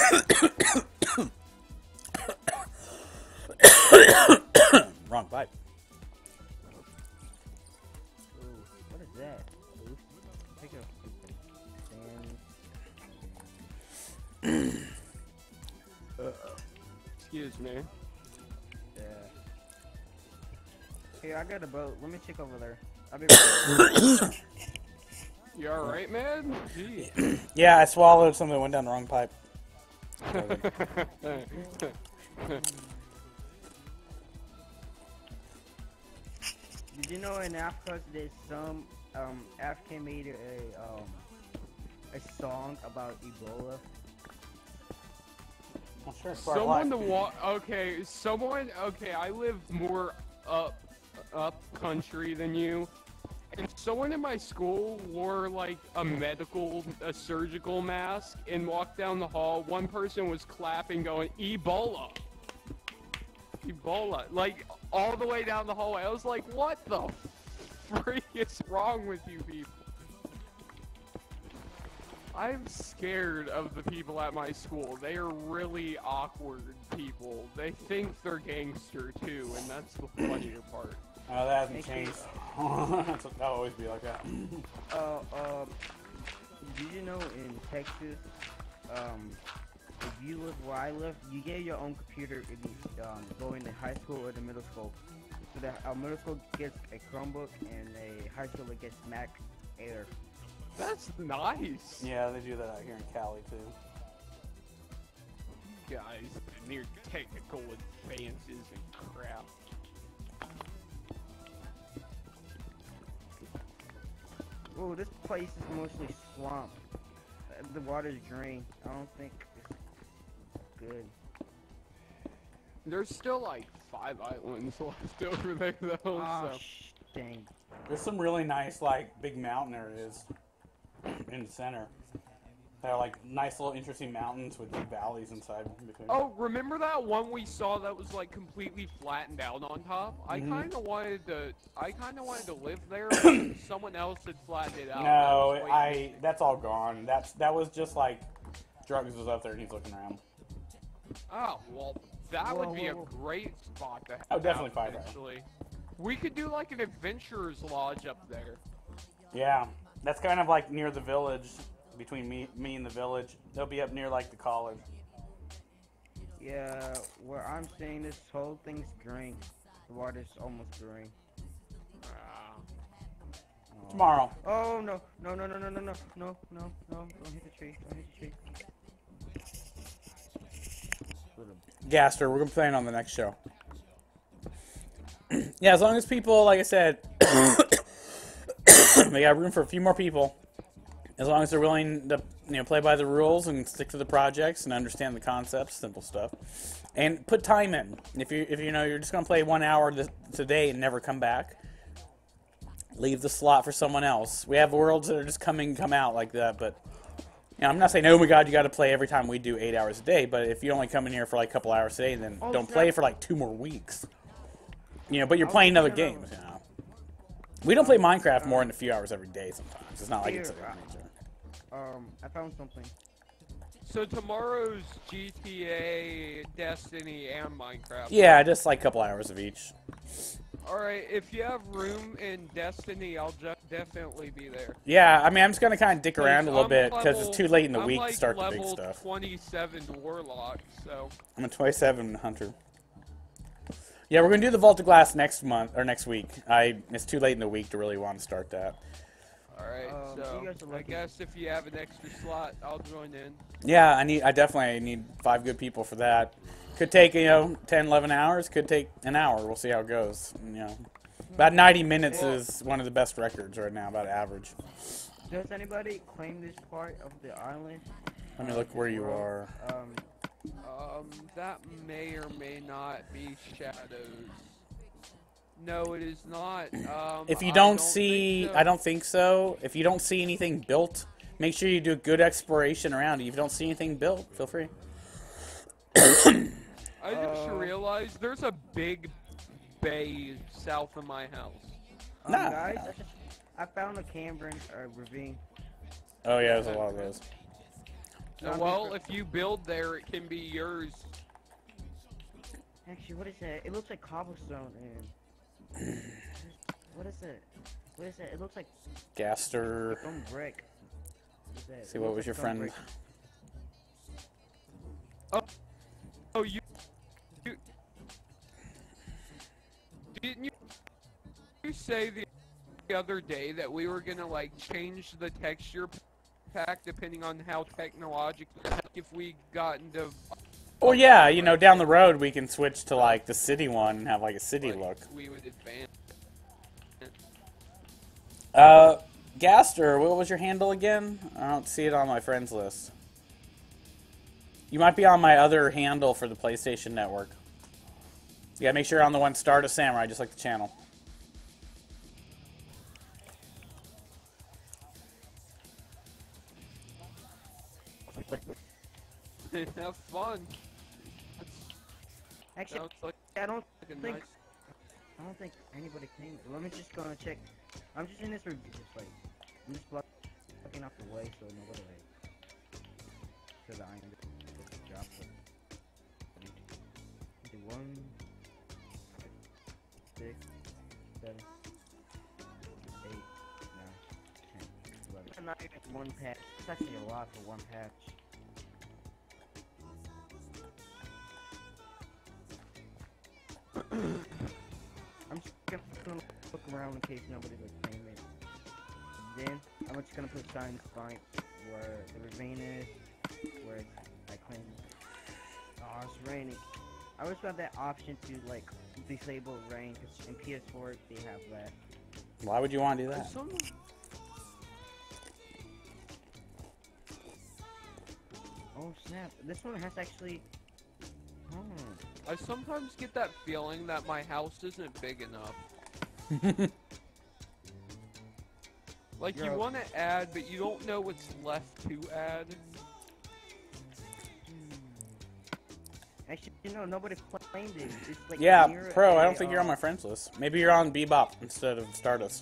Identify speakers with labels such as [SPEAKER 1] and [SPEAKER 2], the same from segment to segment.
[SPEAKER 1] Wrong pipe.
[SPEAKER 2] Ooh, what is that? Ooh, take a
[SPEAKER 3] Excuse me.
[SPEAKER 2] yeah. Here, I got a boat. Let me check over there. I'll be right back.
[SPEAKER 3] You alright, man? Gee.
[SPEAKER 1] Yeah, I swallowed something that went down the wrong pipe.
[SPEAKER 2] Did you know in Africa there's some African made a song about Ebola?
[SPEAKER 1] I'm sure it's part of
[SPEAKER 3] Someone
[SPEAKER 1] life.
[SPEAKER 3] to okay, I live more up country than you. And someone in my school wore like a surgical mask and walked down the hall. One person was clapping going, Ebola. Ebola. Like all the way down the hallway. I was like, what the freak is wrong with you people? I'm scared of the people at my school. They are really awkward people. They think they're gangster too, and that's the funnier part.
[SPEAKER 1] Oh, that hasn't changed. That'll always be like that.
[SPEAKER 2] Did you know in Texas, if you live where I live, you get your own computer if you go into high school or the middle school. So that middle school gets a Chromebook and a high schooler gets Mac Air.
[SPEAKER 3] That's nice.
[SPEAKER 1] Yeah, they do that out here in Cali too.
[SPEAKER 3] Guys, near technical advances and crap.
[SPEAKER 2] Oh, this place is mostly swamp. The water's green. I don't think it's good.
[SPEAKER 3] There's still like 5 islands left over there though,
[SPEAKER 2] Oh,
[SPEAKER 3] so.
[SPEAKER 2] dang.
[SPEAKER 1] There's some really nice, like, big mountain areas in the center. They're like nice little interesting mountains with big valleys inside between.
[SPEAKER 3] Oh, remember that one we saw that was like completely flattened out on top? I
[SPEAKER 1] Mhm.
[SPEAKER 3] kind of wanted to live there, but someone else had flattened it out.
[SPEAKER 1] No, that's all gone. That was just like Drugs was up there and he's looking around.
[SPEAKER 3] Oh, well, that would be a
[SPEAKER 2] Whoa.
[SPEAKER 3] great spot to have.
[SPEAKER 1] Oh, definitely find that.
[SPEAKER 3] eventually. We could do like an adventurer's lodge up there.
[SPEAKER 1] Yeah, that's kind of like near the village. Between me and the village, they'll be up near like the college.
[SPEAKER 2] Yeah, where I'm staying, this whole thing's green. The water's almost green.
[SPEAKER 1] Tomorrow.
[SPEAKER 2] Oh no! No! No! No! No! No! No! No! No! No! Don't hit the tree! Don't hit the tree!
[SPEAKER 1] Gaster, we're gonna plan on the next show. Yeah, as long as people, like I said, we got room for a few more people. As long as they're willing to, play by the rules and stick to the projects and understand the concepts, simple stuff, and put time in. If you're just gonna play 1 hour today and never come back, leave the slot for someone else. We have worlds that are just come out like that, but I'm not saying, oh my god, you got to play every time we do 8 hours a day. But if you only come in here for like a couple hours a day, then don't play for like 2 more weeks. But you're playing other games. We don't play Minecraft more than a few hours every day. Sometimes it's not like it's.
[SPEAKER 2] I found something.
[SPEAKER 3] So tomorrow's GTA, Destiny, and Minecraft.
[SPEAKER 1] Yeah, just like a couple hours of each.
[SPEAKER 3] Alright, if you have room in Destiny, I'll definitely be there.
[SPEAKER 1] Yeah, I mean, I'm just gonna kind of dick around a little bit because it's too late in the
[SPEAKER 3] I'm
[SPEAKER 1] week
[SPEAKER 3] like
[SPEAKER 1] to start the big
[SPEAKER 3] level
[SPEAKER 1] stuff.
[SPEAKER 3] 27 Warlock, so.
[SPEAKER 1] I'm a 27 Hunter. Yeah, we're gonna do the Vault of Glass next month or next week. It's too late in the week to really want to start that.
[SPEAKER 3] Alright,
[SPEAKER 2] so you guys are
[SPEAKER 3] I
[SPEAKER 2] lucky.
[SPEAKER 3] guess if you have an extra slot, I'll join in.
[SPEAKER 1] Yeah, I definitely need 5 good people for that. Could take 10, 11 hours. Could take an hour. We'll see how it goes. About 90 minutes is one of the best records right now, about average.
[SPEAKER 2] Does anybody claim this part of the island?
[SPEAKER 1] Let me look where you are.
[SPEAKER 3] That may or may not be Shadows. No, it is not.
[SPEAKER 1] If you
[SPEAKER 3] I
[SPEAKER 1] don't see,
[SPEAKER 3] think so.
[SPEAKER 1] I don't think so. If you don't see anything built, make sure you do good exploration around it. If you don't see anything built, feel free.
[SPEAKER 3] I just realized there's a big bay south of my house.
[SPEAKER 1] Nah.
[SPEAKER 2] Guys, I found a Cambrian ravine.
[SPEAKER 1] Oh yeah, there's a lot of those.
[SPEAKER 3] Well, if you build there, it can be yours.
[SPEAKER 2] Actually, what is that? It looks like cobblestone and what is it? What is that? It looks like
[SPEAKER 1] Gaster.
[SPEAKER 2] stone brick. What is that?
[SPEAKER 1] See,
[SPEAKER 2] It
[SPEAKER 1] what
[SPEAKER 2] looks
[SPEAKER 1] was your
[SPEAKER 2] like stone
[SPEAKER 1] friend?
[SPEAKER 2] brick.
[SPEAKER 3] Oh, you didn't you say the other day that we were gonna like change the texture pack depending on how technological if we got into
[SPEAKER 1] Well, yeah, you know, down the road we can switch to like the city one and have like a city
[SPEAKER 3] like,
[SPEAKER 1] look.
[SPEAKER 3] we would advance.
[SPEAKER 1] Gaster, what was your handle again? I don't see it on my friends list. You might be on my other handle for the PlayStation Network. Yeah, make sure you're on the one Stardust Samurai, just like the channel.
[SPEAKER 3] Have fun.
[SPEAKER 2] Actually,
[SPEAKER 3] Sounds like
[SPEAKER 2] I don't
[SPEAKER 3] a
[SPEAKER 2] think
[SPEAKER 3] nice.
[SPEAKER 2] I don't think anybody came. Let me just go and check. I'm just in this room, just like I'm just blocking off the way so nobody like so that I can just drop it. Do 1, 6, 7, 8, 9, 10, 11. I'm not even one patch. It's actually a lot for one patch. I'm just gonna look around in case nobody's like playing it. Then I'm just gonna put signs find where the ravine is, where it's like clean. Oh, it's raining. I always got that option to like disable rain because in PS4 they have that.
[SPEAKER 1] Why would you want to do that?
[SPEAKER 2] Oh snap! This one has actually. Oh.
[SPEAKER 3] I sometimes get that feeling that my house isn't big enough. Like, you
[SPEAKER 2] Yo.
[SPEAKER 3] want to add, but you don't know what's left to add.
[SPEAKER 2] Actually, no, nobody claimed it. It's like
[SPEAKER 1] Yeah,
[SPEAKER 2] near
[SPEAKER 1] Pro, I
[SPEAKER 2] a,
[SPEAKER 1] don't think you're on my friends list. Maybe you're on Bebop instead of Stardust.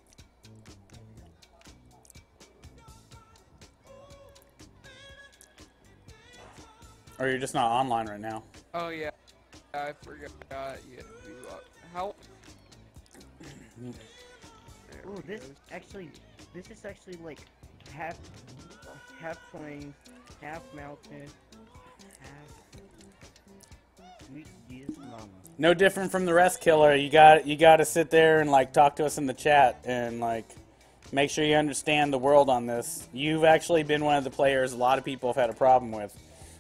[SPEAKER 1] Or you're just not online right now.
[SPEAKER 3] Oh, yeah. I forgot. Yeah, how?
[SPEAKER 2] Ooh, this is actually like half plains, half mountain, half sweet Jesus mama.
[SPEAKER 1] No different from the rest, Killer. You got to sit there and like talk to us in the chat and like make sure you understand the world on this. You've actually been one of the players a lot of people have had a problem with.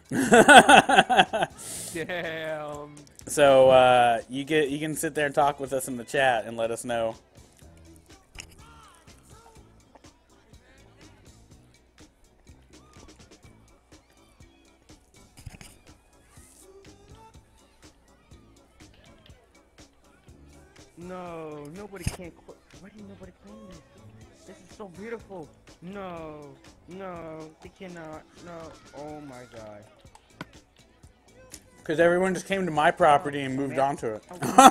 [SPEAKER 3] Damn.
[SPEAKER 1] So you can sit there and talk with us in the chat and let us know.
[SPEAKER 2] No, nobody can't. Why did nobody claim this? This is so beautiful. No, they cannot. No. Oh my god.
[SPEAKER 1] Because everyone just came to my property and moved onto it.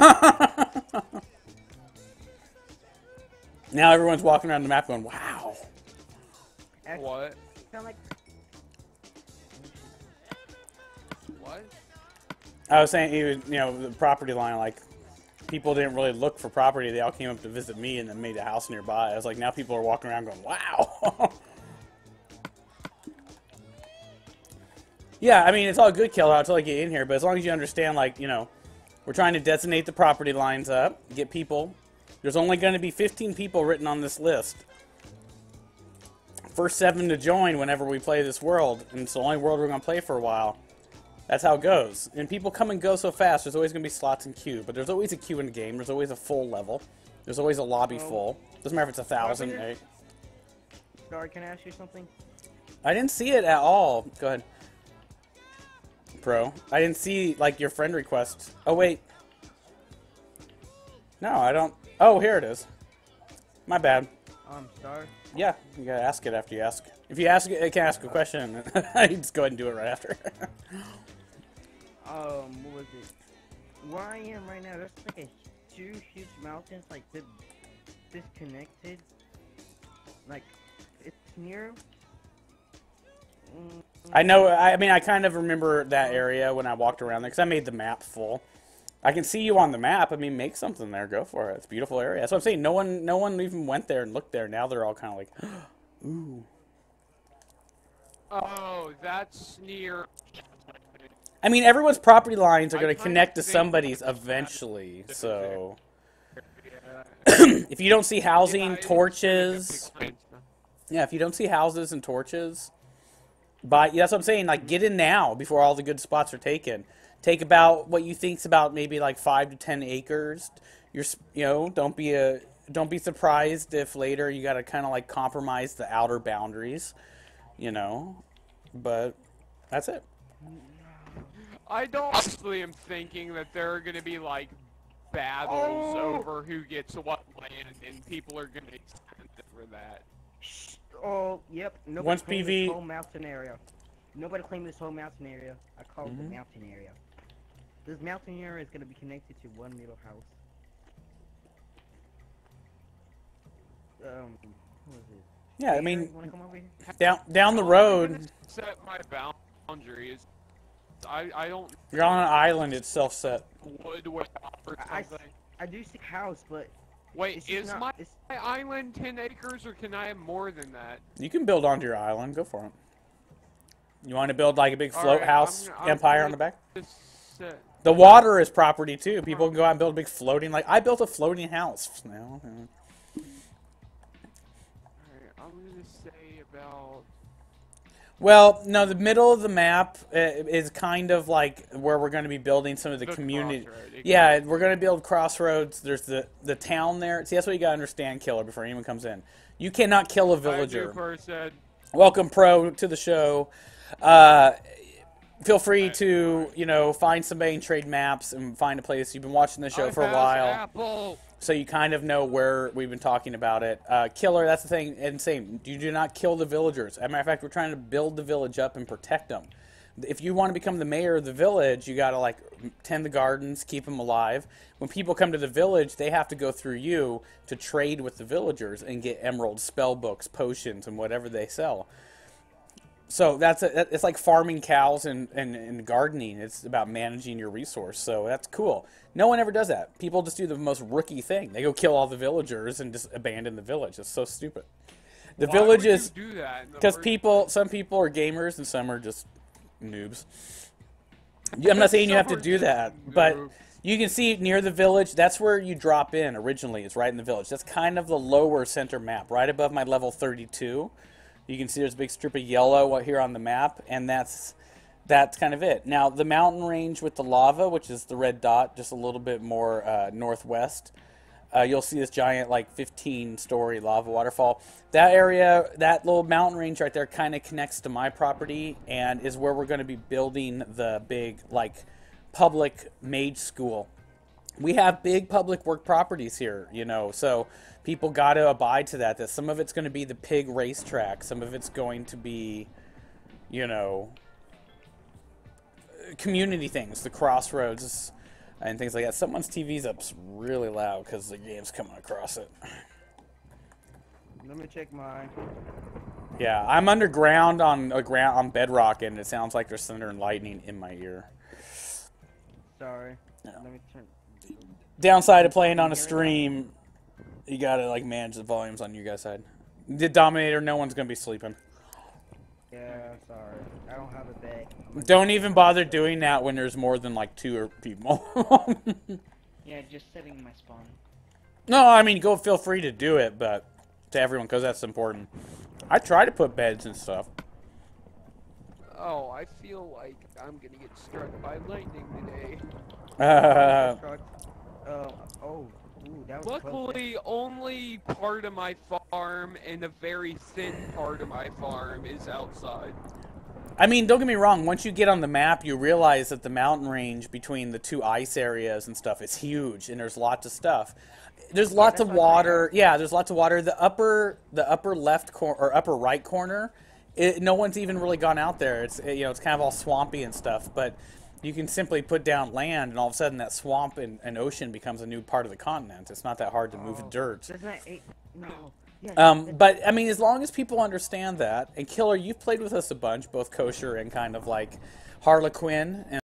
[SPEAKER 1] Now everyone's walking around the map going, wow.
[SPEAKER 3] What?
[SPEAKER 2] Sound like
[SPEAKER 3] What?
[SPEAKER 1] I was saying, even, you know, the property line, like, people didn't really look for property. They all came up to visit me and then made a house nearby. I was like, now people are walking around going, wow. Yeah, I mean, it's all good, Killer, until I get in here. But as long as you understand, like, you know, we're trying to designate the property lines up, get people. There's only going to be 15 people written on this list. First 7 to join whenever we play this world. And it's the only world we're going to play for a while. That's how it goes. And people come and go so fast, there's always going to be slots in queue. But there's always a queue in the game. There's always a full level. There's always a lobby full. Doesn't matter if it's 1,000. Right?
[SPEAKER 2] Sorry, can I ask you something?
[SPEAKER 1] I didn't see it at all. Go ahead. Pro. I didn't see, like, your friend request. Oh, wait. No, I don't. Oh, here it is. My bad.
[SPEAKER 2] Sorry.
[SPEAKER 1] Yeah, you gotta ask it after you ask. If you ask it, can ask a question. You just go ahead and do it right after.
[SPEAKER 2] What was it? Where I am right now, there's like two huge mountains, like disconnected. Like, it's near.
[SPEAKER 1] I know. I mean, I kind of remember that area when I walked around there because I made the map full. I can see you on the map. I mean, make something there. Go for it. It's a beautiful area. That's what I'm saying. No one even went there and looked there. Now they're all kind of like, ooh.
[SPEAKER 3] Oh, that's near.
[SPEAKER 1] I mean, everyone's property lines are
[SPEAKER 3] I
[SPEAKER 1] going to
[SPEAKER 3] kinda
[SPEAKER 1] connect to
[SPEAKER 3] think
[SPEAKER 1] somebody's
[SPEAKER 3] that's
[SPEAKER 1] eventually. So,
[SPEAKER 3] Yeah.
[SPEAKER 1] if you don't see housing,
[SPEAKER 3] Yeah, it's
[SPEAKER 1] torches,
[SPEAKER 3] pretty
[SPEAKER 1] yeah, if you don't see houses and torches, but yeah, that's what I'm saying. Like, get in now before all the good spots are taken. Take about what you think's about maybe like 5 to 10 acres. Don't be surprised if later you got to kind of like compromise the outer boundaries, But that's it.
[SPEAKER 3] I don't honestly am thinking that there are going to be like battles over who gets what land, and people are going to extend it for that.
[SPEAKER 2] Oh, yep. Nobody
[SPEAKER 1] Once
[SPEAKER 2] claimed
[SPEAKER 1] PV
[SPEAKER 2] this whole mountain area. Nobody claimed this whole mountain area. I call it the mountain area. This mountain area is going to be connected to one little house. Who is it?
[SPEAKER 1] Yeah, I
[SPEAKER 2] Peter,
[SPEAKER 1] mean,
[SPEAKER 2] you wanna come over here?
[SPEAKER 1] down the
[SPEAKER 3] How am I
[SPEAKER 1] road,
[SPEAKER 3] gonna set my boundaries. I don't
[SPEAKER 1] you're on an island. It's self-set.
[SPEAKER 3] wood or
[SPEAKER 2] I,
[SPEAKER 3] something.
[SPEAKER 2] I do see house, but
[SPEAKER 3] Wait,
[SPEAKER 2] it's just
[SPEAKER 3] is
[SPEAKER 2] not,
[SPEAKER 3] my
[SPEAKER 2] it's,
[SPEAKER 3] island 10 acres, or can I have more than that?
[SPEAKER 1] You can build onto your island. Go for it. You want to build like a big float
[SPEAKER 3] Alright,
[SPEAKER 1] house
[SPEAKER 3] I'm
[SPEAKER 1] empire
[SPEAKER 3] gonna
[SPEAKER 1] on the back?
[SPEAKER 3] just set-
[SPEAKER 1] The water is property too. People can go out and build a big floating. Like I built a floating house. Now,
[SPEAKER 3] Alright, I'm gonna say about.
[SPEAKER 1] well, no, the middle of the map is kind of like where we're going to be building some of the community.
[SPEAKER 3] crossroad,
[SPEAKER 1] Yeah, we're going to build crossroads. There's the town there. See, that's what you got to understand, Killer, before anyone comes in. You cannot kill a
[SPEAKER 3] I do
[SPEAKER 1] villager.
[SPEAKER 3] person.
[SPEAKER 1] Welcome, Pro, to the show. Feel free to, find somebody and trade maps and find a place. You've been watching the show for a while,
[SPEAKER 3] Apple.
[SPEAKER 1] so you kind of know where we've been talking about it. Killer, that's the thing, and same. You do not kill the villagers. As a matter of fact, we're trying to build the village up and protect them. If you want to become the mayor of the village, you got to tend the gardens, keep them alive. When people come to the village, they have to go through you to trade with the villagers and get emeralds, spell books, potions, and whatever they sell. So it's like farming cows and gardening. It's about managing your resource. So that's cool. No one ever does that. People just do the most rookie thing. They go kill all the villagers and just abandon the village. It's so stupid. The
[SPEAKER 3] Why
[SPEAKER 1] village
[SPEAKER 3] would you
[SPEAKER 1] is
[SPEAKER 3] do that in the
[SPEAKER 1] because
[SPEAKER 3] first-
[SPEAKER 1] some people are gamers and some are just noobs. I'm not saying you have to do that, but you can see near the village, that's where you drop in originally. It's right in the village. That's kind of the lower center map, right above my level 32. You can see there's a big strip of yellow here on the map, and that's kind of it. Now, the mountain range with the lava, which is the red dot, just a little bit more northwest, you'll see this giant, 15-story lava waterfall. That area, that little mountain range right there kind of connects to my property and is where we're going to be building the big, public mage school. We have big public work properties here, so people got to abide to that. That some of it's going to be the pig racetrack. Some of it's going to be, community things, the crossroads and things like that. Someone's TV's up really loud because the game's coming across it.
[SPEAKER 2] let me check mine.
[SPEAKER 1] Yeah, I'm underground on bedrock, and it sounds like there's thunder and lightning in my ear.
[SPEAKER 2] Sorry.
[SPEAKER 1] Yeah.
[SPEAKER 2] Let me turn.
[SPEAKER 1] Downside of playing on a stream, you gotta manage the volumes on you guys' side. The Dominator, no one's gonna be sleeping.
[SPEAKER 2] Yeah, sorry. I don't have a bed.
[SPEAKER 1] Don't even bother doing that when there's more than 2 people.
[SPEAKER 4] Yeah, just setting my spawn.
[SPEAKER 1] No, I mean feel free to do it, but to everyone because that's important. I try to put beds and stuff.
[SPEAKER 3] Oh, I feel like I'm gonna get struck by lightning today.
[SPEAKER 2] That was close.
[SPEAKER 3] Luckily, only part of my farm and a very thin part of my farm is outside.
[SPEAKER 1] I mean, don't get me wrong. Once you get on the map, you realize that the mountain range between the 2 ice areas and stuff is huge, and there's lots of stuff. There's lots of water. Yeah, there's lots of water. The upper left corner or upper right corner, no one's even really gone out there. It's it's kind of all swampy and stuff, but you can simply put down land, and all of a sudden that swamp and ocean becomes a new part of the continent. It's not that hard to move dirt.
[SPEAKER 2] Doesn't that no?
[SPEAKER 1] But I mean, as long as people understand that, and Killer, you've played with us a bunch, both kosher and kind of like Harlequin and